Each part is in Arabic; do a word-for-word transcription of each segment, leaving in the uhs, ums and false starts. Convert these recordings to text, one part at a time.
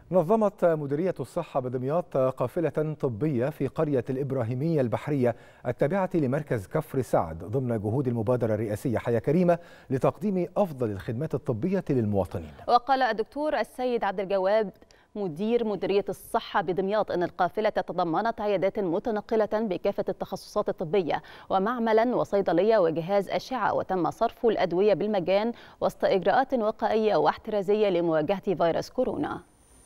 نظمت مديرية الصحة بدمياط قافلة طبية في قرية الإبراهيمية البحرية التابعة لمركز كفر سعد ضمن جهود المبادرة الرئاسية حياة كريمة لتقديم أفضل الخدمات الطبية للمواطنين. وقال الدكتور السيد عبد الجواد مدير مديرية الصحة بدمياط أن القافلة تضمنت عيادات متنقلة بكافة التخصصات الطبية ومعملا وصيدلية وجهاز أشعة، وتم صرف الأدوية بالمجان وسط إجراءات وقائية واحترازية لمواجهة فيروس كورونا.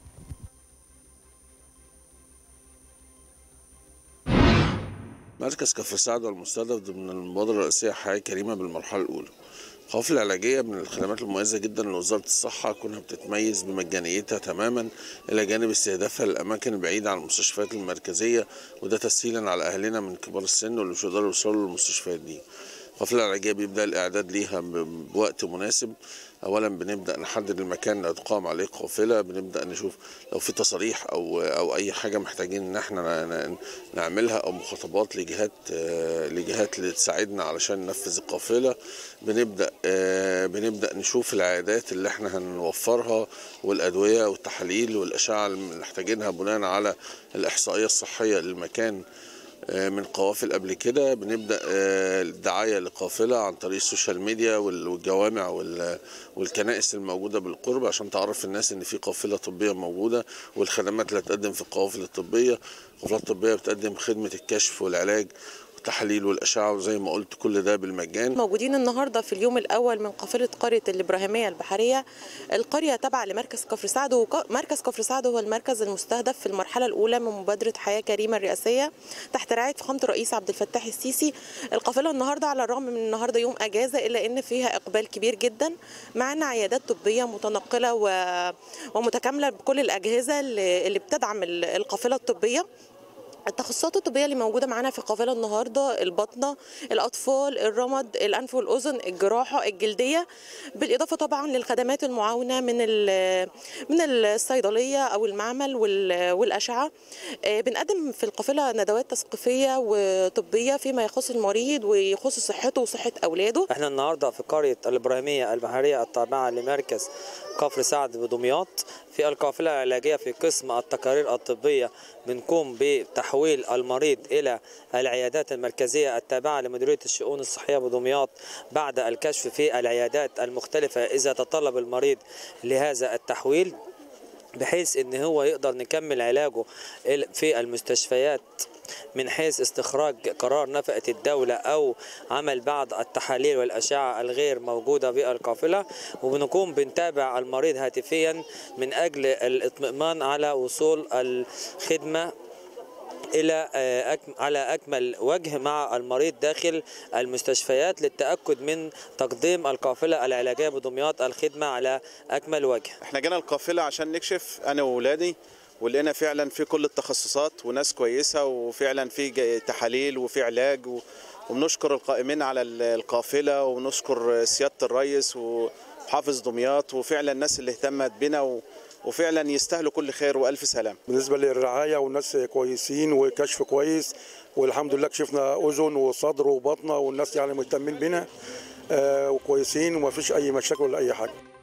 مركز كفر سعد والمستهدف ضمن المبادرة الرئاسية حياة كريمة بالمرحلة الأولى. القوافل العلاجية من الخدمات المميزة جدا لوزارة الصحة، كونها بتتميز بمجانيتها تماما إلى جانب استهدافها للأماكن البعيدة عن المستشفيات المركزية، وده تسهيلا على أهلنا من كبار السن واللي مش يقدروا يوصلوا للمستشفيات دي. القافلة العلاجية بيبدأ الإعداد ليها بوقت مناسب. أولا بنبدأ نحدد المكان اللي هتقام عليه القافلة، بنبدأ نشوف لو في تصاريح أو أو أي حاجة محتاجين إن احنا نعملها أو مخاطبات لجهات لجهات اللي تساعدنا علشان ننفذ القافلة. بنبدأ بنبدأ نشوف العيادات اللي احنا هنوفرها والأدوية والتحاليل والأشعة اللي محتاجينها بناء على الإحصائية الصحية للمكان من قوافل قبل كده. بنبدأ الدعاية لقافلة عن طريق السوشيال ميديا والجوامع والكنائس الموجودة بالقرب عشان تعرف الناس ان في قافلة طبية موجودة والخدمات اللي هتقدم في القوافل الطبية. القوافل الطبية بتقدم خدمة الكشف والعلاج والتحاليل والأشعة، وزي ما قلت كل ده بالمجان. موجودين النهارده في اليوم الأول من قافلة قرية الإبراهيمية البحرية. القرية تابعة لمركز كفر سعد، ومركز كفر سعد هو المركز المستهدف في المرحلة الأولى من مبادرة حياة كريمة الرئاسية تحت رعاية فخامة الرئيس عبد الفتاح السيسي. القافلة النهارده على الرغم من النهارده يوم أجازة إلا إن فيها إقبال كبير جدا. معنا عيادات طبية متنقلة ومتكاملة بكل الأجهزة اللي بتدعم القافلة الطبية. التخصصات الطبيه اللي موجوده معانا في القافله النهارده الباطنه، الاطفال، الرمد، الانف والاذن، الجراحه، الجلديه، بالاضافه طبعا للخدمات المعاونه من من الصيدليه او المعمل والاشعه. بنقدم في القافله ندوات تثقيفيه وطبيه فيما يخص المريض ويخص صحته وصحه اولاده. احنا النهارده في قريه الابراهيميه البحريه التابعه لمركز كفر سعد بدمياط في القافله العلاجيه. في قسم التقارير الطبيه بنقوم بتحويل المريض إلى العيادات المركزية التابعة لمديرية الشؤون الصحية بدمياط بعد الكشف في العيادات المختلفة إذا تطلب المريض لهذا التحويل، بحيث إن هو يقدر نكمل علاجه في المستشفيات من حيث استخراج قرار نفقة الدولة أو عمل بعض التحاليل والأشعة الغير موجودة بالقافلة. وبنقوم بنتابع المريض هاتفيا من أجل الاطمئنان على وصول الخدمة إلى على أكمل وجه مع المريض داخل المستشفيات للتأكد من تقديم القافلة العلاجية بدمياط الخدمة على أكمل وجه. احنا جينا القافلة عشان نكشف أنا وولادي، ولقينا فعلا في كل التخصصات وناس كويسة، وفعلا في تحاليل وفي علاج، وبنشكر القائمين على القافلة ونشكر سيادة الرئيس وحافظ دمياط وفعلا الناس اللي اهتمت بنا، وفعلا يستاهلوا كل خير والف سلام. بالنسبه للرعايه والناس كويسين وكشف كويس، والحمد لله كشفنا اذن وصدر وبطنه والناس يعني مهتمين بنا آه وكويسين وما فيش اي مشاكل ولا اي حاجه.